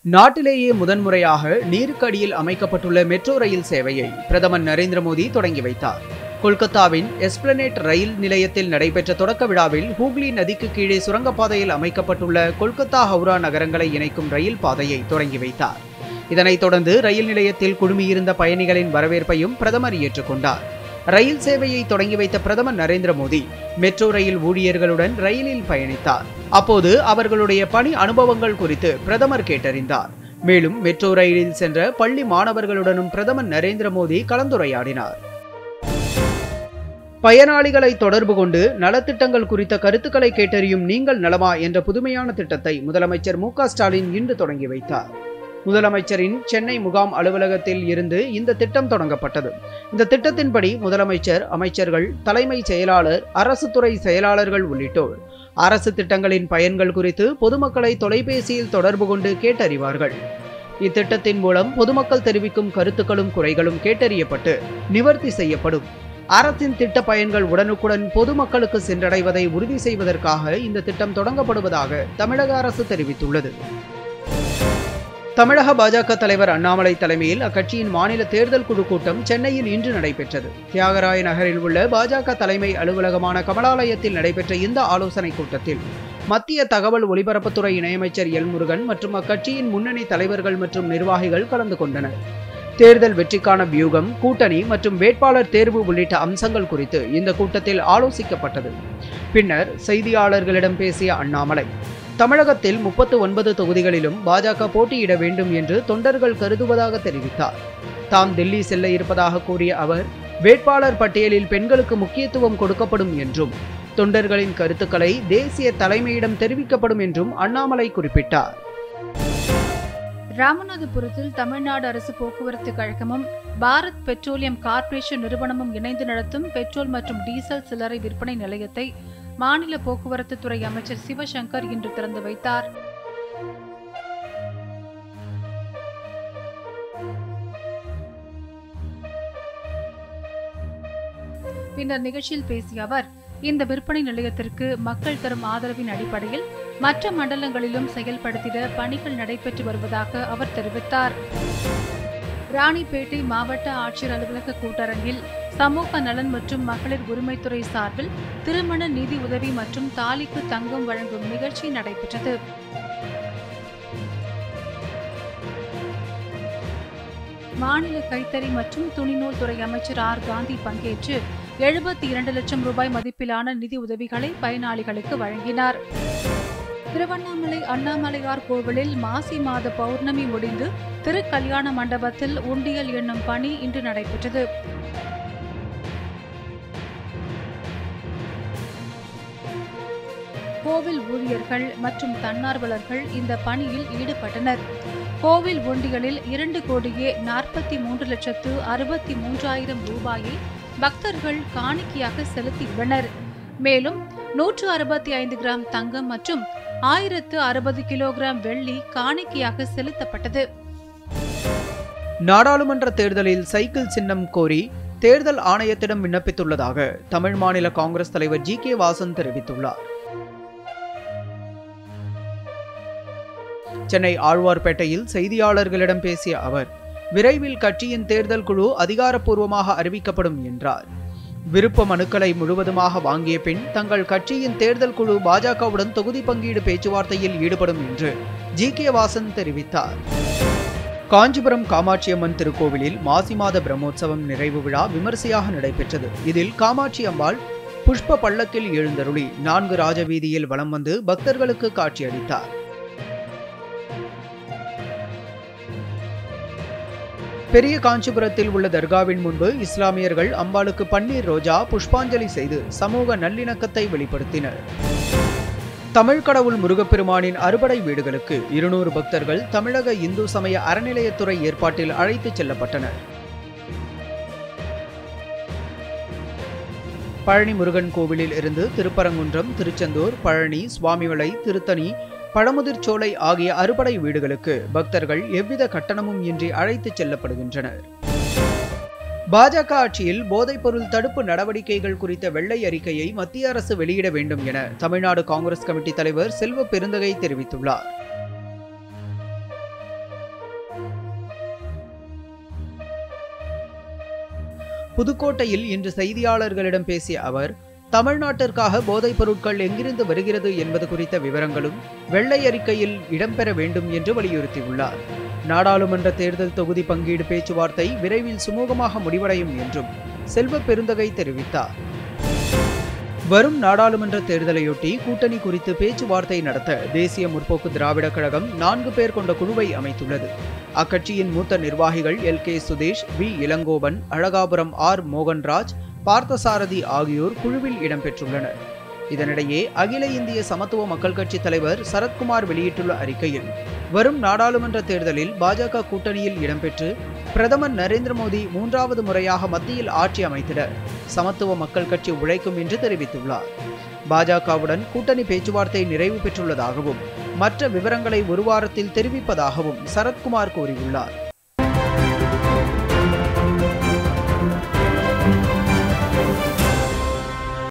நாட்டிலேயே முதன்முறையாக நீருக்கு அடியில் அமைக்கப்பட்டுள்ள மெட்ரோ ரயில் சேவையை பிரதமர் நரேந்திர மோடி தொடங்கி வைத்தார். கொல்கத்தாவின் எஸ்பிளனேட் ரயில் நிலையத்தில் நடைபெற்ற தொடக்க விழாவில் ஹூக்ளி நதிக்கு கீழே சுரங்கப்பாதையில் அமைக்கப்பட்டுள்ள கொல்கத்தா ஹவுரா நகரங்களை இணைக்கும் ரயில் பாதையை தொடங்கி வைத்தார். இதனைத் தொடர்ந்து ரயில் நிலையத்தில் குழுமியிருந்த பயணிகளின் வரவேற்பையும் பிரதமர் ஏற்றுக்கொண்டார். ரயில் சேவையை தொடங்கி வைத்த பிரதமர் நரேந்திர மோடி மெட்ரோ ரயில் ஊழியர்களுடன் ரயிலில் பயணித்தார். அப்போது அவர்களுடைய பணி அனுபவங்கள் குறித்து பிரதமர் கேட்டறிந்தார். மேலும் மெட்ரோ ரயிலில் சென்ற பள்ளி மாணவர்களுடனும் பிரதமர் நரேந்திர மோடி கலந்துரையாடினார். பயனாளிகளை தொடர்பு கொண்டு நலத்திட்டங்கள் குறித்த கருத்துக்களை கேட்டறியும் நீங்கள் நலமா என்ற புதுமையான திட்டத்தை முதலமைச்சர் மு.க. ஸ்டாலின் இன்று தொடங்கி வைத்தார். முதலமைச்சரின் சென்னை முகாம் அலுவலகத்தில் இருந்து இந்த திட்டம் தொடங்கப்பட்டது. இந்த திட்டத்தின்படி முதலமைச்சர், அமைச்சர்கள், தலைமை செயலாளர், அரசு துறை செயலாளர்கள் உள்ளிட்டோர் அரசு திட்டங்களின் பயன்கள் குறித்து பொதுமக்களை தொலைபேசியில் தொடர்பு கொண்டு கேட்டறிவார்கள். இத்திட்டத்தின் மூலம் பொதுமக்கள் தெரிவிக்கும் கருத்துக்களும் குறைகளும் கேட்டறியப்பட்டு நிவர்த்தி செய்யப்படும். அரசின் திட்ட பயன்கள் உடனுக்குடன் பொதுமக்களுக்கு சென்றடைவதை உறுதி செய்வதற்காக இந்த திட்டம் தொடங்கப்படுவதாக தமிழக அரசு தெரிவித்துள்ளது. தமிழக பாஜக தலைவர் அண்ணாமலை தலைமையில் அக்கட்சியின் மாநில தேர்தல் குழு கூட்டம் சென்னையில் இன்று நடைபெற்றது. தியாகராய நகரில் உள்ள பாஜக தலைமை அலுவலகமான கமலாலயத்தில் நடைபெற்ற இந்த ஆலோசனைக் கூட்டத்தில் மத்திய தகவல் ஒலிபரப்புத்துறை இணையமைச்சர் எல். முருகன் மற்றும் அக்கட்சியின் முன்னணி தலைவர்கள் மற்றும் நிர்வாகிகள் கலந்து கொண்டனர். தேர்தல் வெற்றிக்கான வியூகம், கூட்டணி மற்றும் வேட்பாளர் தேர்வு உள்ளிட்ட அம்சங்கள் குறித்து இந்த கூட்டத்தில் ஆலோசிக்கப்பட்டது. பின்னர் செய்தியாளர்களிடம் பேசிய அண்ணாமலை, தமிழகத்தில் 39 தொகுதிகளிலும் பாஜக போட்டியிட வேண்டும் என்று தொண்டர்கள் கருதுவதாக தெரிவித்தார். தாம் தில்லி செல்ல இருப்பதாக கூறிய அவர், வேட்பாளர் பட்டியலில் பெண்களுக்கு முக்கியத்துவம் கொடுக்கப்படும் என்றும் தொண்டர்களின் கருத்துக்களை தேசிய தலைமையிடம் தெரிவிக்கப்படும் என்றும் அண்ணாமலை குறிப்பிட்டார். ராமநாதபுரத்தில் தமிழ்நாடு அரசு போக்குவரத்து கழகமும் பாரத் பெட்ரோலியம் கார்ப்பரேஷன் நிறுவனமும் இணைந்து நடத்தும் பெட்ரோல் மற்றும் டீசல் சில்லறை விற்பனை நிலையத்தை மாநில போக்குவரத்து துறை அமைச்சர் சிவசங்கர் இன்று திறந்து வைத்தார். பின்னர் நிகழ்ச்சியில் பேசிய அவர், இந்த விற்பனை நிலையத்திற்கு மக்கள் தரும் ஆதரவின் அடிப்படையில் மற்ற மண்டலங்களிலும் செயல்படுத்திட பணிகள் நடைபெற்று வருவதாக அவர் தெரிவித்தார். ராணிப்பேட்டை மாவட்ட ஆட்சியர் அலுவலக கூட்டரங்கில் சமூக நலன் மற்றும் மகளிர் உரிமைத்துறை சார்பில் திருமண நிதி உதவி மற்றும் தாலிக்கு தங்கம் வழங்கும் நிகழ்ச்சி நடைபெற்றது. மாநில கைத்தறி மற்றும் துணிநூல் துறை அமைச்சர் ஆர். காந்தி பங்கேற்று 72 லட்சம் ரூபாய் மதிப்பிலான நிதி உதவிகளை பயனாளிகளுக்கு வழங்கினார். திருவண்ணாமலை அண்ணாமலையார் கோவிலில் மாசி மாத பௌர்ணமி முடிந்து திருக்கல்யாண மண்டபத்தில் உண்டியல் எண்ணும் பணி இன்று நடைபெற்றது. கோவில் ஊழியர்கள் மற்றும் தன்னார்வலர்கள் இந்த பணியில் ஈடுபட்டனர். கோவில் உண்டியலில் 2,43,63,63,000 ரூபாயை பக்தர்கள் காணிக்கையாக செலுத்தியுள்ளனர். மேலும் 165 கிராம் தங்கம் மற்றும் 1060 கிலோகிராம் வெள்ளி காணிக்கையாக செலுத்தப்பட்டது. நாடாளுமன்ற தேர்தலில் சைக்கிள் சின்னம் கோரி தேர்தல் ஆணையத்திடம் விண்ணப்பித்துள்ளதாக தமிழ் மாநில காங்கிரஸ் தலைவர் ஜி.கே. வாசன் தெரிவித்துள்ளார். சென்னை ஆழ்வார்பேட்டையில் செய்தியாளர்களிடம் பேசிய அவர், விரைவில் கட்சியின் தேர்தல் குழு அதிகாரப்பூர்வமாக அறிவிக்கப்படும் என்றார். விருப்ப மனுக்களை முழுவதுமாக வாங்கிய பின் தங்கள் கட்சியின் தேர்தல் குழு பாஜகவுடன் தொகுதி பங்கீடு பேச்சுவார்த்தையில் ஈடுபடும் என்று ஜி.கே. வாசன் தெரிவித்தார். காஞ்சிபுரம் காமாட்சியம்மன் திருக்கோவிலில் மாசி மாத பிரம்மோற்சவம் நிறைவு விழா விமரிசையாக நடைபெற்றது. இதில் காமாட்சி அம்பாள் புஷ்ப பல்லக்கில் எழுந்தருளி 4 ராஜவீதியில் வலம் வந்து பக்தர்களுக்கு காட்சியளித்தார். பெரிய காஞ்சிபுரத்தில் உள்ள தர்காவின் முன்பு இஸ்லாமியர்கள் அம்பாளுக்கு பன்னீர் ரோஜா புஷ்பாஞ்சலி செய்து சமூக நல்லிணக்கத்தை வெளிப்படுத்தினர். தமிழ் கடவுள் முருகப்பெருமானின் அறுபடை வீடுகளுக்கு 200 பக்தர்கள் தமிழக இந்து சமய அறநிலையத்துறை ஏற்பாட்டில் அழைத்துச் செல்லப்பட்டனர். பழனி முருகன் கோவிலில் இருந்து திருப்பரங்குன்றம், திருச்செந்தூர், பழனி, சுவாமிமலை, திருத்தணி, பழமுதிர்ச்சோலை ஆகிய அறுபடை வீடுகளுக்கு பக்தர்கள் எவ்வித கட்டணமும் இன்றி அழைத்துச் செல்லப்படுகின்றனர். பாஜக ஆட்சியில் போதைப்பொருள் தடுப்பு நடவடிக்கைகள் குறித்த வெள்ளை அறிக்கையை மத்திய அரசு வெளியிட வேண்டும் என தமிழ்நாடு காங்கிரஸ் கமிட்டி தலைவர் செல்வ பெருந்தகை தெரிவித்துள்ளார். புதுக்கோட்டையில் இன்று செய்தியாளர்களிடம் பேசிய அவர், தமிழ்நாட்டிற்காக போதைப் பொருட்கள் எங்கிருந்து வருகிறது என்பது குறித்த விவரங்களும் வெள்ளை அறிக்கையில் இடம்பெற வேண்டும் என்று வலியுறுத்தியுள்ளார். நாடாளுமன்ற தேர்தல் தொகுதி பங்கீடு பேச்சுவார்த்தை விரைவில் சுமூகமாக முடிவடையும் என்றும் செல்வ பெருந்தகை தெரிவித்தார். வரும் நாடாளுமன்ற தேர்தலையொட்டி கூட்டணி குறித்து பேச்சுவார்த்தை நடத்த தேசிய முற்போக்கு திராவிட கழகம் 4 பேர் கொண்ட குழுவை அமைத்துள்ளது. அக்கட்சியின் மூத்த நிர்வாகிகள் LK Sudesh, V Elangovan, Alagapuram R Mohanraj, Parthasarathy ஆகியோர் குழுவில் இடம்பெற்றுள்ளனர். இதனிடையே அகில இந்திய சமத்துவ மக்கள் கட்சி தலைவர் சரத்குமார் வெளியிட்டுள்ள அறிக்கையில், வரும் நாடாளுமன்ற தேர்தலில் பாஜக கூட்டணியில் இடம்பெற்று பிரதமர் நரேந்திர மோடி 3வது முறையாக மத்தியில் ஆட்சி அமைத்திட சமத்துவ மக்கள் கட்சி உழைக்கும் என்று தெரிவித்துள்ளார். பாஜகவுடன் கூட்டணி பேச்சுவார்த்தை நிறைவு பெற்றுள்ளதாகவும் மற்ற விவரங்களை ஒரு வாரத்தில் தெரிவிப்பதாகவும் சரத்குமார் கூறியுள்ளார்.